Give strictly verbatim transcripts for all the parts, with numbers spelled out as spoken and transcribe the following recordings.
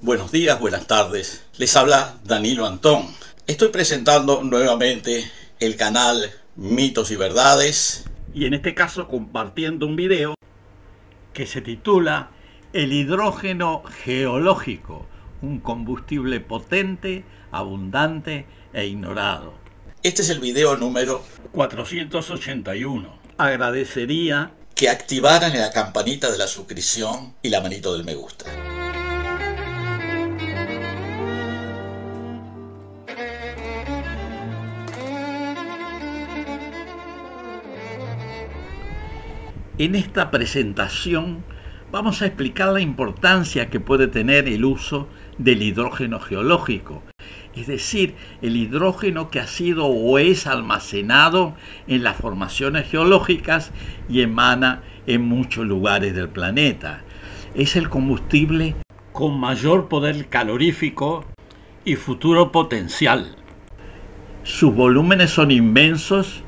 Buenos días, buenas tardes. Les habla Danilo Antón. Estoy presentando nuevamente el canal Mitos y Verdades. Y en este caso compartiendo un video que se titula El hidrógeno geológico, un combustible potente, abundante e ignorado. Este es el video número cuatrocientos ochenta y uno. Agradecería que activaran la campanita de la suscripción y la manito del me gusta. En esta presentación vamos a explicar la importancia que puede tener el uso del hidrógeno geológico, es decir, el hidrógeno que ha sido o es almacenado en las formaciones geológicas y emana en muchos lugares del planeta. Es el combustible con mayor poder calorífico y futuro potencial. Sus volúmenes son inmensos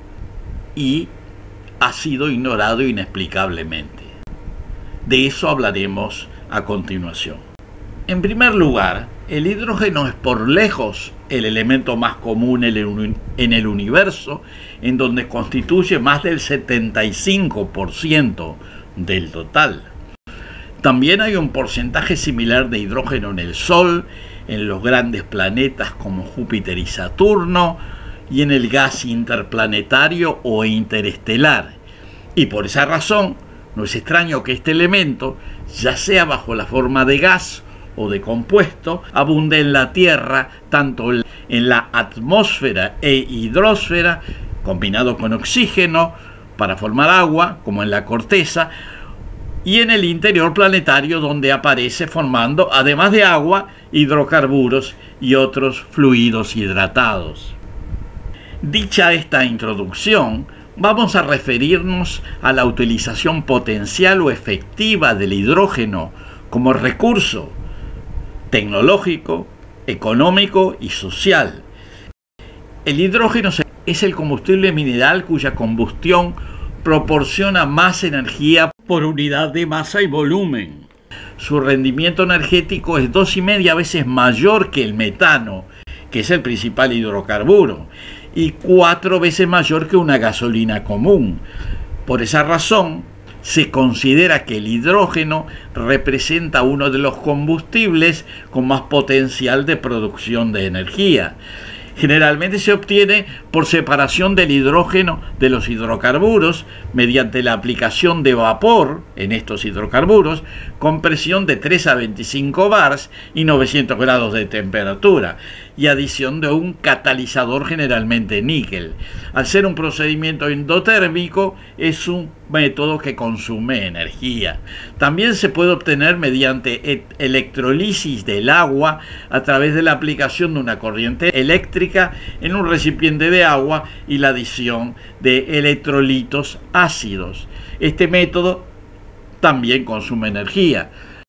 y ha sido ignorado inexplicablemente. De eso hablaremos a continuación. En primer lugar, el hidrógeno es por lejos el elemento más común en el universo, en donde constituye más del setenta y cinco por ciento del total. También hay un porcentaje similar de hidrógeno en el Sol, en los grandes planetas como Júpiter y Saturno, y en el gas interplanetario o interestelar. Y por esa razón, no es extraño que este elemento, ya sea bajo la forma de gas o de compuesto, abunde en la Tierra, tanto en la atmósfera e hidrosfera, combinado con oxígeno para formar agua, como en la corteza, y en el interior planetario, donde aparece formando, además de agua, hidrocarburos y otros fluidos hidratados. Dicha esta introducción, vamos a referirnos a la utilización potencial o efectiva del hidrógeno como recurso tecnológico, económico y social. El hidrógeno es el combustible mineral cuya combustión proporciona más energía por unidad de masa y volumen. Su rendimiento energético es dos y media veces mayor que el metano, que es el principal hidrocarburo, y cuatro veces mayor que una gasolina común. Por esa razón, se considera que el hidrógeno representa uno de los combustibles con más potencial de producción de energía. Generalmente se obtiene por separación del hidrógeno de los hidrocarburos mediante la aplicación de vapor en estos hidrocarburos con presión de tres a veinticinco bars y novecientos grados de temperatura y adición de un catalizador, generalmente níquel. Al ser un procedimiento endotérmico, es un método que consume energía. También se puede obtener mediante electrolisis del agua a través de la aplicación de una corriente eléctrica en un recipiente de agua y la adición de electrolitos ácidos. Este método también consume energía.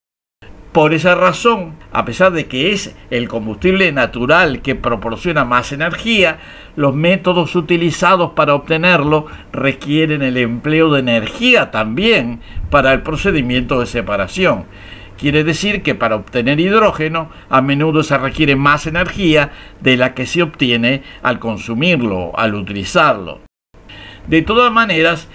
Por esa razón, a pesar de que es el combustible natural que proporciona más energía, los métodos utilizados para obtenerlo requieren el empleo de energía también para el procedimiento de separación. Quiere decir que para obtener hidrógeno a menudo se requiere más energía de la que se obtiene al consumirlo, al utilizarlo. De todas maneras,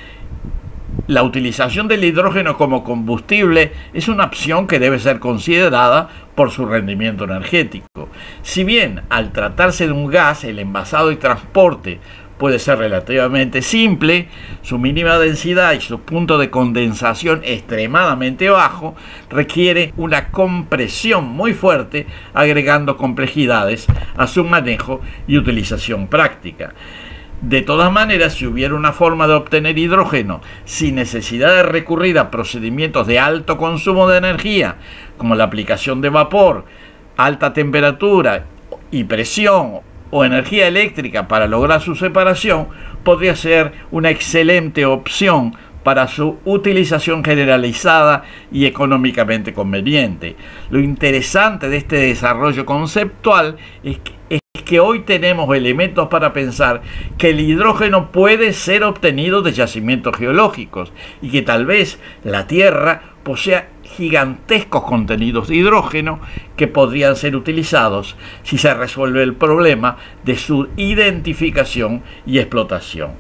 la utilización del hidrógeno como combustible es una opción que debe ser considerada por su rendimiento energético. Si bien al tratarse de un gas, el envasado y transporte puede ser relativamente simple, su mínima densidad y su punto de condensación extremadamente bajo requiere una compresión muy fuerte, agregando complejidades a su manejo y utilización práctica. De todas maneras, si hubiera una forma de obtener hidrógeno sin necesidad de recurrir a procedimientos de alto consumo de energía, como la aplicación de vapor, alta temperatura y presión o energía eléctrica para lograr su separación, podría ser una excelente opción para su utilización generalizada y económicamente conveniente. Lo interesante de este desarrollo conceptual es que, es que hoy tenemos elementos para pensar que el hidrógeno puede ser obtenido de yacimientos geológicos y que tal vez la Tierra posee gigantescos contenidos de hidrógeno que podrían ser utilizados si se resuelve el problema de su identificación y explotación.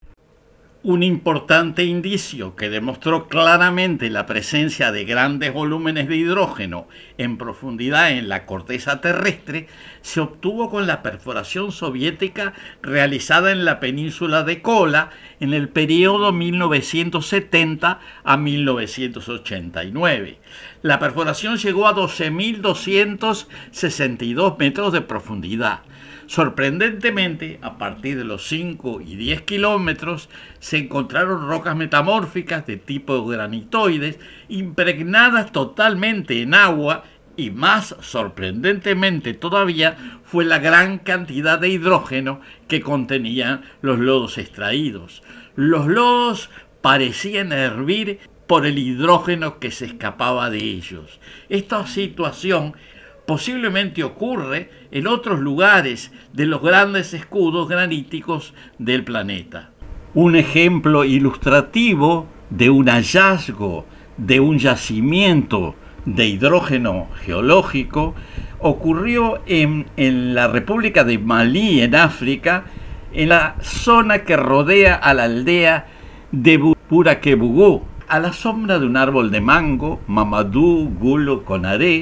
Un importante indicio que demostró claramente la presencia de grandes volúmenes de hidrógeno en profundidad en la corteza terrestre se obtuvo con la perforación soviética realizada en la península de Kola en el periodo mil novecientos setenta a mil novecientos ochenta y nueve. La perforación llegó a doce mil doscientos sesenta y dos metros de profundidad. Sorprendentemente, a partir de los cinco y diez kilómetros, se encontraron rocas metamórficas de tipo granitoides impregnadas totalmente en agua y, más sorprendentemente todavía, fue la gran cantidad de hidrógeno que contenían los lodos extraídos. Los lodos parecían hervir por el hidrógeno que se escapaba de ellos. Esta situación posiblemente ocurre en otros lugares de los grandes escudos graníticos del planeta. Un ejemplo ilustrativo de un hallazgo de un yacimiento de hidrógeno geológico ocurrió en, en la República de Malí, en África, en la zona que rodea a la aldea de Buraquebugú. A la sombra de un árbol de mango, Mamadou Gulo Konaré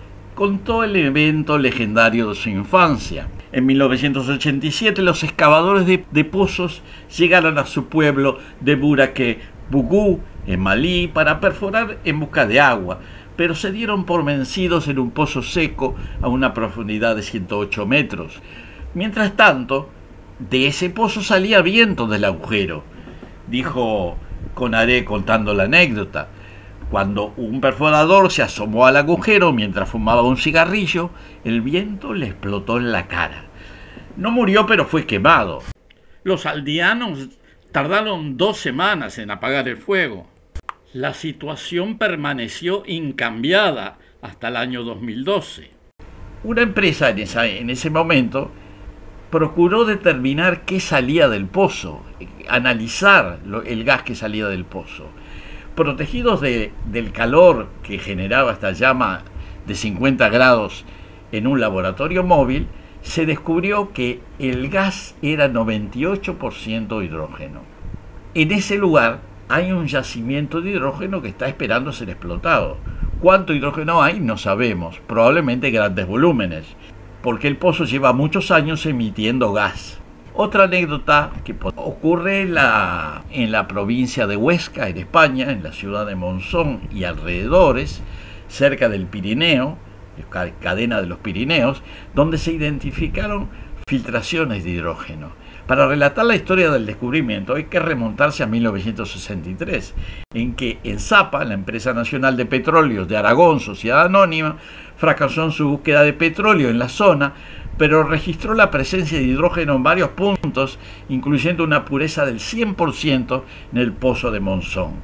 contó el evento legendario de su infancia. En mil novecientos ochenta y siete, los excavadores de, de pozos llegaron a su pueblo de Buraquebugú, en Malí, para perforar en busca de agua, pero se dieron por vencidos en un pozo seco a una profundidad de ciento ocho metros. Mientras tanto, de ese pozo salía viento del agujero, dijo Konaré contando la anécdota. Cuando un perforador se asomó al agujero mientras fumaba un cigarrillo, el viento le explotó en la cara. No murió, pero fue quemado. Los aldeanos tardaron dos semanas en apagar el fuego. La situación permaneció incambiada hasta el año dos mil doce. Una empresa en, esa, en ese momento procuró determinar qué salía del pozo, analizar lo, el gas que salía del pozo. Protegidos de, del calor que generaba esta llama de cincuenta grados en un laboratorio móvil, se descubrió que el gas era noventa y ocho por ciento hidrógeno. En ese lugar hay un yacimiento de hidrógeno que está esperando ser explotado. ¿Cuánto hidrógeno hay? No sabemos, probablemente grandes volúmenes, porque el pozo lleva muchos años emitiendo gas. Otra anécdota que ocurre en la, en la provincia de Huesca, en España, en la ciudad de Monzón y alrededores, cerca del Pirineo, cadena de los Pirineos, donde se identificaron filtraciones de hidrógeno. Para relatar la historia del descubrimiento hay que remontarse a mil novecientos sesenta y tres, en que ENSAPA, la empresa nacional de petróleos de Aragón, sociedad anónima, fracasó en su búsqueda de petróleo en la zona, pero registró la presencia de hidrógeno en varios puntos, incluyendo una pureza del cien por ciento en el pozo de Monzón.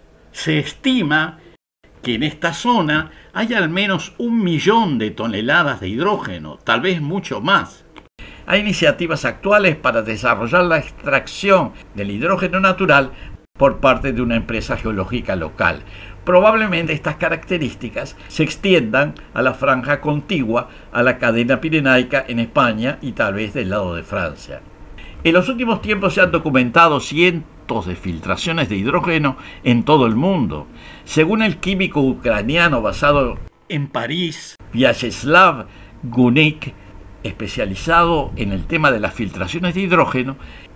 Se estima que en esta zona hay al menos un millón de toneladas de hidrógeno, tal vez mucho más. Hay iniciativas actuales para desarrollar la extracción del hidrógeno natural por parte de una empresa geológica local. Probablemente estas características se extiendan a la franja contigua a la cadena pirenaica en España y tal vez del lado de Francia. En los últimos tiempos se han documentado cientos de filtraciones de hidrógeno en todo el mundo. Según el químico ucraniano basado en París, Vyacheslav Gunik, especializado en el tema de las filtraciones de hidrógeno,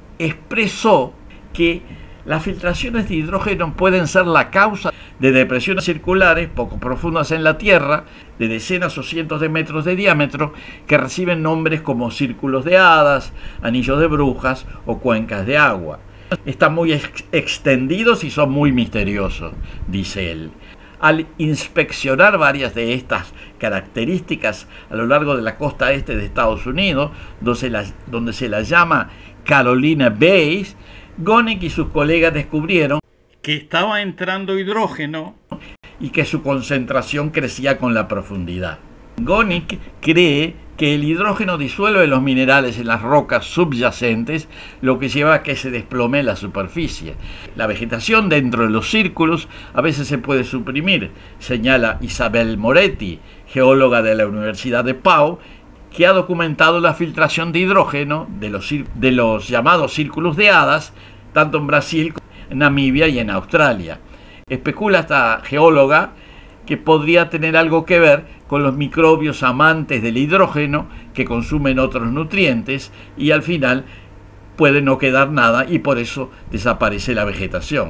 expresó que las filtraciones de hidrógeno pueden ser la causa de depresiones circulares poco profundas en la Tierra, de decenas o cientos de metros de diámetro, que reciben nombres como círculos de hadas, anillos de brujas o cuencas de agua. Están muy ex extendidos y son muy misteriosos, dice él. Al inspeccionar varias de estas características a lo largo de la costa este de Estados Unidos, donde se las, donde se las llama Carolina Bays, Gunik y sus colegas descubrieron que estaba entrando hidrógeno y que su concentración crecía con la profundidad. Gunik cree que el hidrógeno disuelve los minerales en las rocas subyacentes, lo que lleva a que se desplome la superficie. La vegetación dentro de los círculos a veces se puede suprimir, señala Isabel Moretti, geóloga de la Universidad de Pau, que ha documentado la filtración de hidrógeno de los, de los llamados círculos de hadas, tanto en Brasil, en Namibia y en Australia. Especula esta geóloga que podría tener algo que ver con los microbios amantes del hidrógeno que consumen otros nutrientes y al final puede no quedar nada y por eso desaparece la vegetación.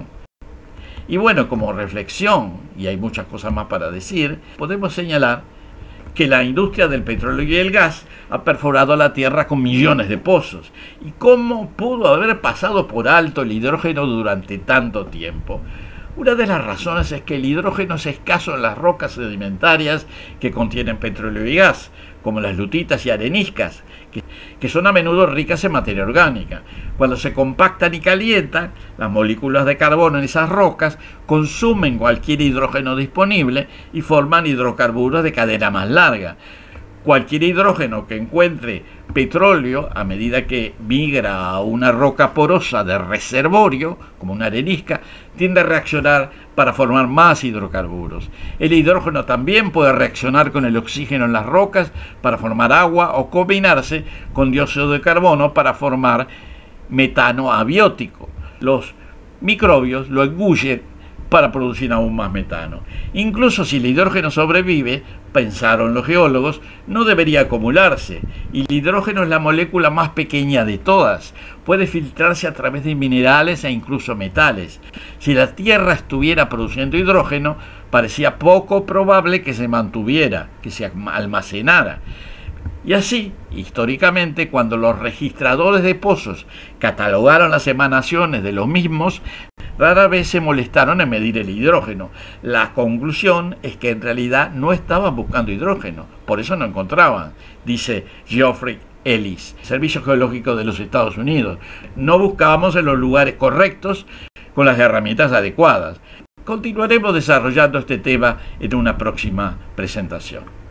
Y bueno, como reflexión, y hay muchas cosas más para decir, podemos señalar que la industria del petróleo y el gas ha perforado la Tierra con millones de pozos. ¿Y cómo pudo haber pasado por alto el hidrógeno durante tanto tiempo? Una de las razones es que el hidrógeno es escaso en las rocas sedimentarias que contienen petróleo y gas, como las lutitas y areniscas, que, que son a menudo ricas en materia orgánica. Cuando se compactan y calientan, las moléculas de carbono en esas rocas consumen cualquier hidrógeno disponible y forman hidrocarburos de cadena más larga. Cualquier hidrógeno que encuentre petróleo, a medida que migra a una roca porosa de reservorio, como una arenisca, tiende a reaccionar para formar más hidrocarburos. El hidrógeno también puede reaccionar con el oxígeno en las rocas para formar agua o combinarse con dióxido de carbono para formar metano abiótico. Los microbios lo engullen para producir aún más metano. Incluso si el hidrógeno sobrevive, pensaron los geólogos, no debería acumularse, y el hidrógeno es la molécula más pequeña de todas. Puede filtrarse a través de minerales e incluso metales. Si la Tierra estuviera produciendo hidrógeno, parecía poco probable que se mantuviera, que se almacenara. Y así, históricamente, cuando los registradores de pozos catalogaron las emanaciones de los mismos, rara vez se molestaron en medir el hidrógeno. La conclusión es que en realidad no estaban buscando hidrógeno, por eso no encontraban, dice Geoffrey Ellis, Servicio Geológico de los Estados Unidos. No buscábamos en los lugares correctos con las herramientas adecuadas. Continuaremos desarrollando este tema en una próxima presentación.